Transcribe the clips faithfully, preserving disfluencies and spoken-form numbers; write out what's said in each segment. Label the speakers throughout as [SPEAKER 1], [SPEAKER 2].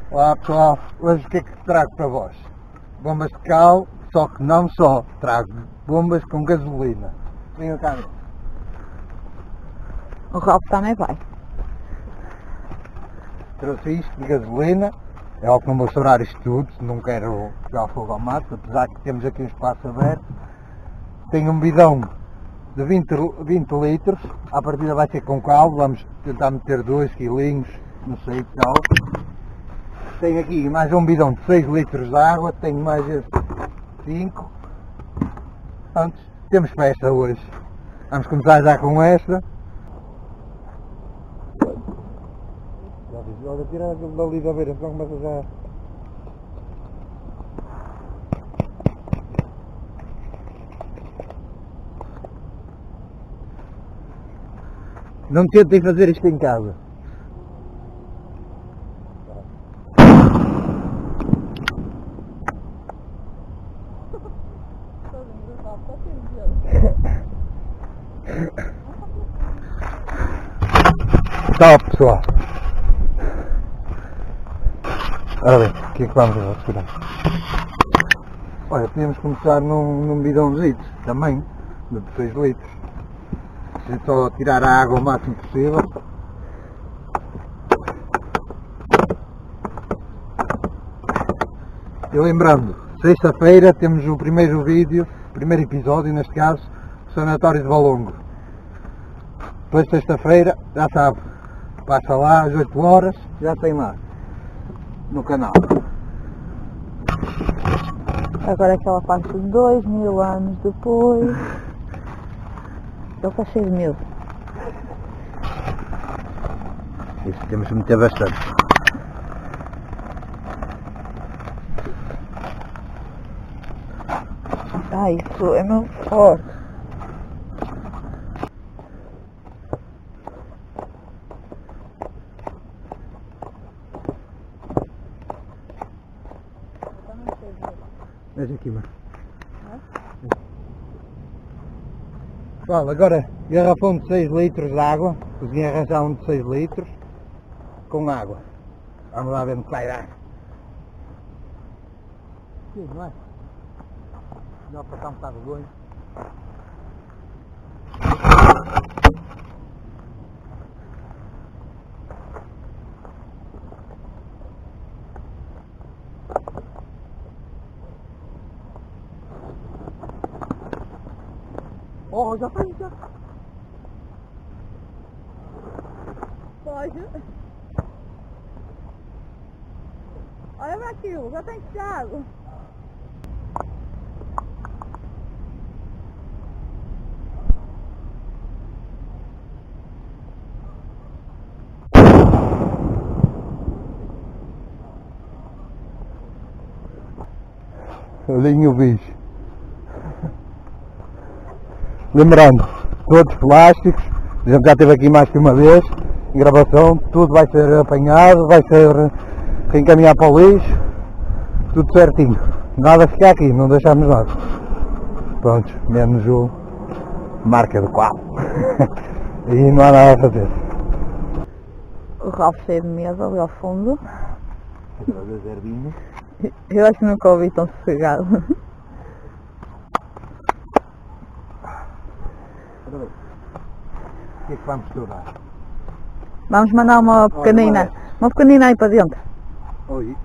[SPEAKER 1] Olá pessoal, hoje o que é que trago para vós? Bombas de cal, só que não só, trago bombas com gasolina. Venha cá.
[SPEAKER 2] O Ralf também vai.
[SPEAKER 1] Trouxe isto de gasolina, é algo que não vou estourar isto tudo, não quero jogar fogo ao mato, apesar que temos aqui um espaço aberto. Tenho um bidão de vinte, vinte litros, à partida vai ser com cal, vamos tentar meter dois quilinhos, não sei que tal. Tenho aqui mais um bidão de seis litros de água, tenho mais este cinco. Portanto, temos festa hoje. Vamos começar já com esta. Olha, tira aquilo dali da beira, então começa já. Não tentem fazer isto em casa. Top, pessoal. Ora bem, o que é que vamos fazer? Olha, podemos começar num, num bidãozito também, de seis litros. É só tirar a água o máximo possível. E lembrando, sexta-feira temos o primeiro vídeo, o primeiro episódio neste caso, do Sanatório de Valongo. Depois sexta-feira, já sabe, passa lá às oito horas, já tem lá, no canal.
[SPEAKER 2] Agora aquela parte de dois mil anos depois. Ele está cheio de medo.
[SPEAKER 1] Isso temos que meter bastante.
[SPEAKER 2] Ah, isso é meu forte.
[SPEAKER 1] Veja aqui, mano. Pessoal, agora garrafão de seis litros de água. Consegui arranjar um de seis litros com água. Vamos lá ver no que vai dar. Sim, não é? Melhor passar um bocado de longe. Oh, já foi, já.
[SPEAKER 2] Pode. Olha para aquilo, já tem chegado.
[SPEAKER 1] Olhem o bicho. Lembrando, todos plásticos, a gente já esteve aqui mais que uma vez, em gravação, tudo vai ser apanhado, vai ser reencaminhado para o lixo, tudo certinho. Nada fica aqui, não deixamos nada. Pronto, menos o marca do qual. E não há nada a fazer.
[SPEAKER 2] O Ralf cheio de medo ali ao fundo. Eu acho que nunca ouvi tão sossegado.
[SPEAKER 1] O que é que vamos estourar?
[SPEAKER 2] Vamos mandar uma pequenina, uma pequenina aí para dentro.
[SPEAKER 1] Oi.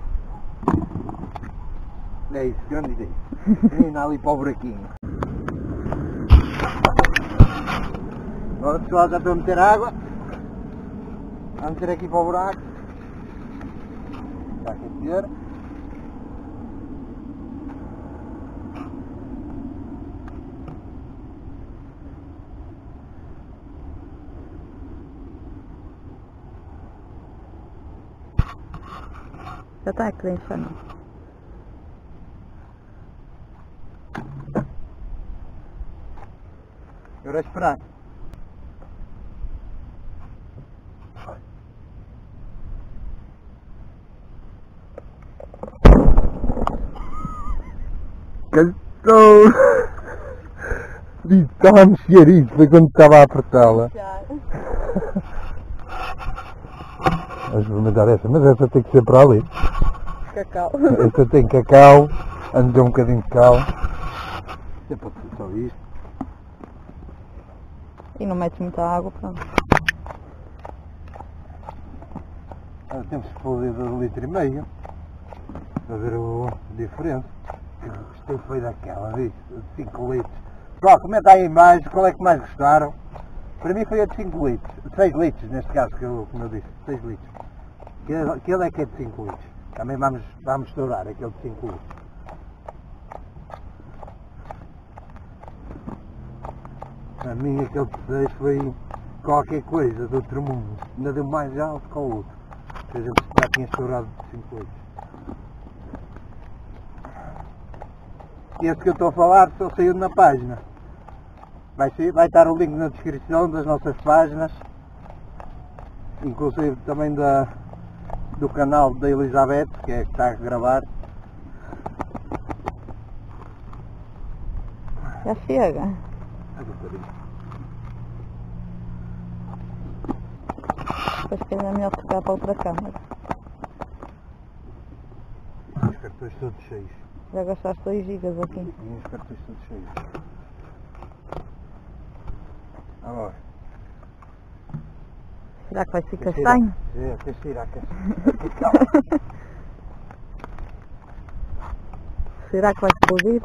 [SPEAKER 1] É isso, grande ideia. Pequenina ali para o buraquinho. Agora pessoal, já estou a meter água. Vamos meter aqui para o buraco. Vai aquecer.
[SPEAKER 2] Já está aqui dentro, não.
[SPEAKER 1] Agora é esperar. Cantou! Estava a mexer isso, foi quando estava a apertá-la. Vamos experimentar essa, mas essa tem que ser para ali.
[SPEAKER 2] Cacau.
[SPEAKER 1] Esta tem cacau, ando um bocadinho de cal. É para ser só isto.
[SPEAKER 2] E não metes muita água, pronto.
[SPEAKER 1] Agora temos que fazer de um litro e meio. Para ver o diferente. Gostei foi daquela, disso, de cinco litros. Pessoal, comenta aí em baixo qual é que mais gostaram. Para mim foi a de cinco litros, seis litros neste caso, que eu, como eu disse, seis litros. Aquele, aquele é que é de cinco litros. Também vamos, vamos estourar aquele de cinco litros. Para mim aquele de seis foi qualquer coisa do outro mundo. Ainda deu mais alto que o outro. Que a gente já tinha estourado de cinco litros. Esse que eu estou a falar só saiu na página. Vai, ser, vai estar o link na descrição das nossas páginas, inclusive também da, do canal da Elizabeth, que é que está a gravar.
[SPEAKER 2] Já chega. Depois que é melhor trocar para outra câmera.
[SPEAKER 1] Os cartões todos cheios.
[SPEAKER 2] Já gastaste dois gigas aqui.
[SPEAKER 1] E os cartões todos cheios. Agora.
[SPEAKER 2] Será que vai ser castanho?
[SPEAKER 1] É, quer tirar, quer tirar.
[SPEAKER 2] Será que vai explodir?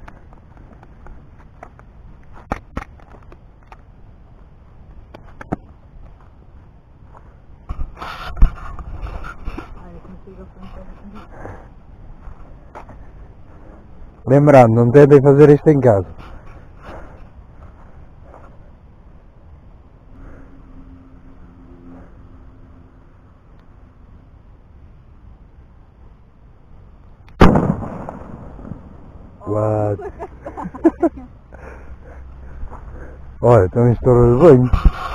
[SPEAKER 1] Lembrando, não tentem fazer isto em casa. What? Olha, estão em estouro de banho.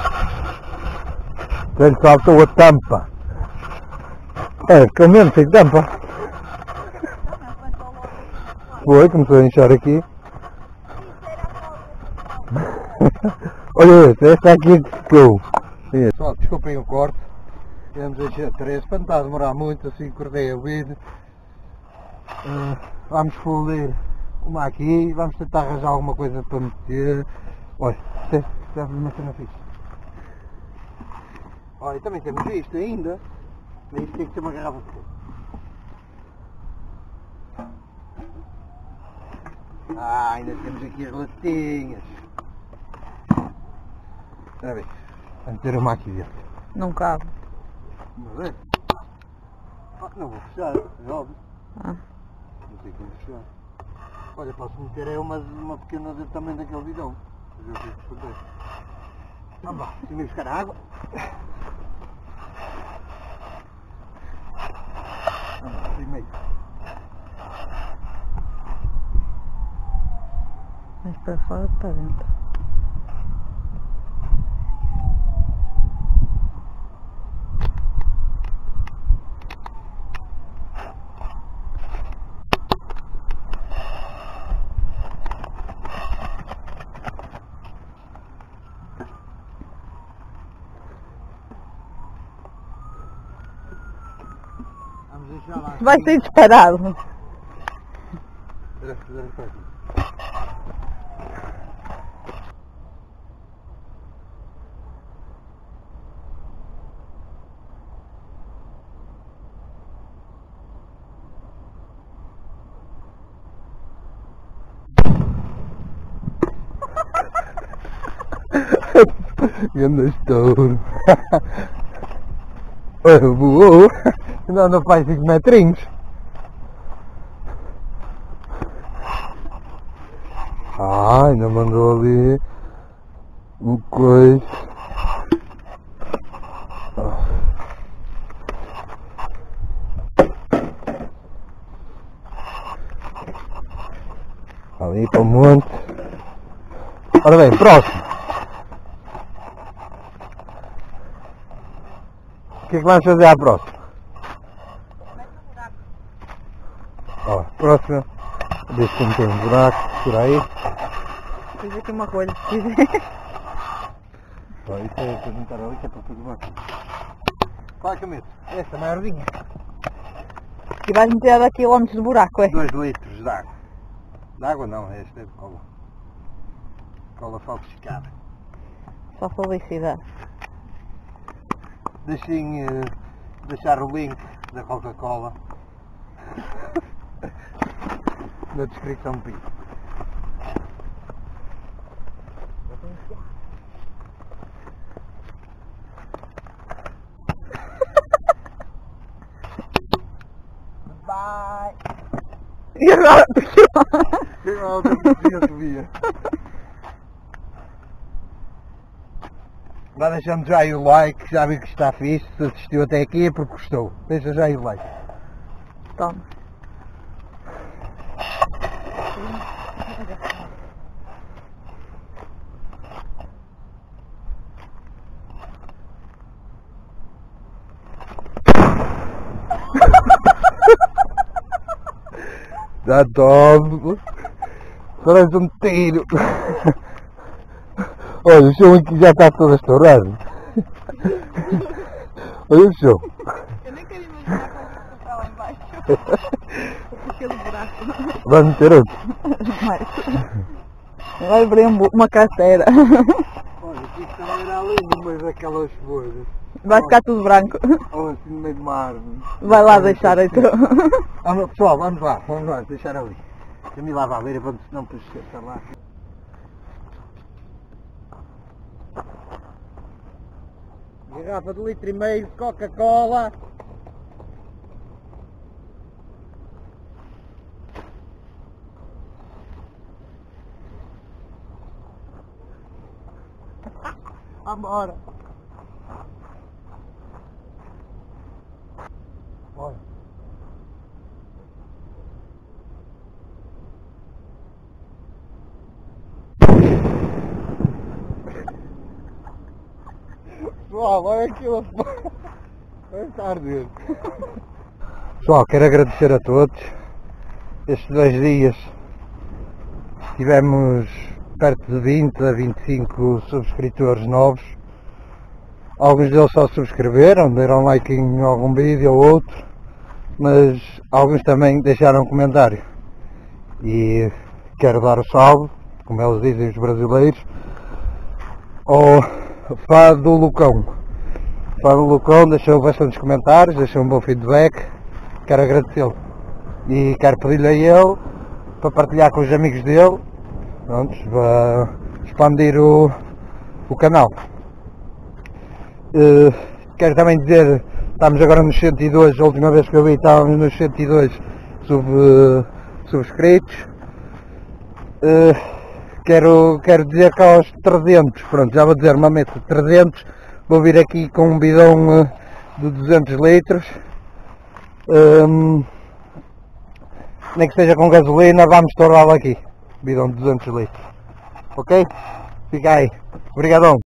[SPEAKER 1] Ele saltou a tampa. É, ficou mesmo sem tampa. Foi, começou a inchar aqui. Olha esse, esta aqui que ficou. Pessoal, desculpem o corte. Temos a três, para não estar a demorar muito, assim cortei o vídeo. Uh, vamos folir uma aqui, vamos tentar arranjar alguma coisa para meter. Olha, isto é uma cena fixe. Olha, também temos isto ainda. Mas isto tem que ser uma garrafa de coco. Ah, ainda temos aqui as latinhas. Espera bem, vamos ter uma aqui dentro.
[SPEAKER 2] Não cabe.
[SPEAKER 1] Não é? Ah, não vou fechar, é óbvio.
[SPEAKER 2] Ah.
[SPEAKER 1] Não sei como fechar. Olha, posso meter é uma, uma pequena do tamanho daquele bidão. Fazer o que é que acontece. Vamos lá, tenho que buscar água. Vamos lá, primeiro.
[SPEAKER 2] Mais para fora que para dentro.
[SPEAKER 1] Vamos deixar lá.
[SPEAKER 2] Vai ser disparado.
[SPEAKER 1] Espera, espera, espera. Grande estouro. Olha, voou. Ainda anda para aí cinco metrinhos. Ah, ainda mandou ali um coisa. Ali para o monte. Ora bem, próximo. O que é que vamos fazer à próxima? Ó, próxima. Deixa que tem um buraco por aí.
[SPEAKER 2] Fiz aqui uma rolha, se quiser.
[SPEAKER 1] Ó, isso é para juntar ali que é para fazer uma aqui. Qual é que eu meto? Esta maiorzinha.
[SPEAKER 2] E vais meter a dar quilómetros de buraco, é?
[SPEAKER 1] dois litros de água. De água não, esta é de cola. Cola falsificada.
[SPEAKER 2] Só felicidade.
[SPEAKER 1] Deixem uh, deixar o link da Coca-Cola na descrição do vídeo. Bye!
[SPEAKER 2] E agora?
[SPEAKER 1] Lá deixando já aí o like, já vi que está fixe, se assistiu até aqui é porque gostou. Deixa já aí o like.
[SPEAKER 2] Toma.
[SPEAKER 1] Já tomo. Parece um tiro. Olha, o chão aqui já está todo estourado. Olha o chão.
[SPEAKER 2] Eu nem quero imaginar como está lá embaixo. Aquele buraco.
[SPEAKER 1] Vai meter outro.
[SPEAKER 2] Mais. Vai abrir um, uma carteira.
[SPEAKER 1] Olha, aqui está era ali no meio daquelas folhas.
[SPEAKER 2] Vai ficar tudo branco.
[SPEAKER 1] Ou assim no meio de uma árvore.
[SPEAKER 2] Vai lá deixar então.
[SPEAKER 1] Vamos, pessoal, vamos lá, vamos lá, deixar ali. Deixa-me ir lá para ver, vamos, senão depois esquecer lá. Garrafa de litro e meio de Coca-Cola. Vambora. Olha. Pessoal, olha aquilo. Vai estar arder. Pessoal, quero agradecer a todos. Estes dois dias tivemos perto de vinte a vinte e cinco subscritores novos. Alguns deles só subscreveram, deram like em algum vídeo ou outro, mas alguns também deixaram um comentário. E quero dar o salve, como eles dizem os brasileiros, ao Fá do Lucão. Fá do Lucão deixou bastantes comentários, deixou um bom feedback, quero agradecê-lo. E quero pedir-lhe a ele para partilhar com os amigos dele, pronto, para expandir o, o canal. Uh, quero também dizer, estamos agora nos cento e dois, a última vez que eu vi estávamos nos cento e dois sub, uh, subscritos. Uh, quero, quero dizer que aos trezentos, pronto, já vou dizer uma meta de trezentos, vou vir aqui com um bidão uh, de duzentos litros. Um, nem que seja com gasolina, vamos estourá-lo aqui, bidão de duzentos litros. Ok? Fica aí. Obrigadão.